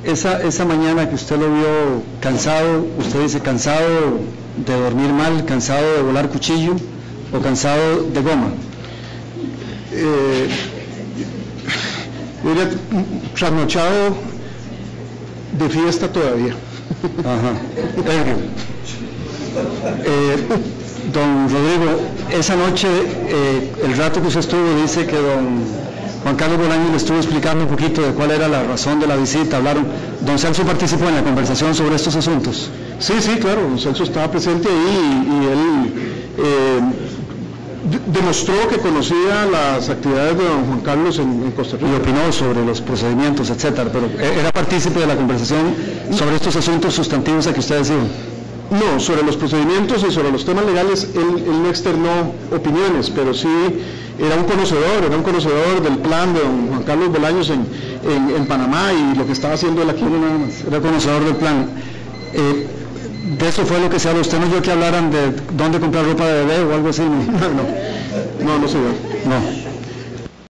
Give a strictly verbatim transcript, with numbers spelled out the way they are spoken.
esa, esa mañana que usted lo vio cansado, usted dice cansado de dormir mal, cansado de volar cuchillo o cansado de goma. Eh, yo diría trasnochado de fiesta todavía. Ajá. Eh, don Rodrigo, esa noche, eh, el rato que usted estuvo, dice que don Juan Carlos Bolaños le estuvo explicando un poquito de cuál era la razón de la visita. Hablaron, don Celso participó en la conversación sobre estos asuntos. Sí, sí, claro, don Celso estaba presente ahí y, y él eh, demostró que conocía las actividades de don Juan Carlos en, en Costa Rica. Y opinó sobre los procedimientos, etcétera, pero era partícipe de la conversación sobre estos asuntos sustantivos a que ustedes iban. No, sobre los procedimientos y sobre los temas legales él, él no externó opiniones, pero sí era un conocedor, era un conocedor del plan de don Juan Carlos Bolaños en, en, en Panamá y lo que estaba haciendo él aquí. Nada más. Era conocedor del plan. Eh, de eso fue lo que se habló. ¿Usted no oyó que hablaran de dónde comprar ropa de bebé o algo así? No, no, no, no se dio. No.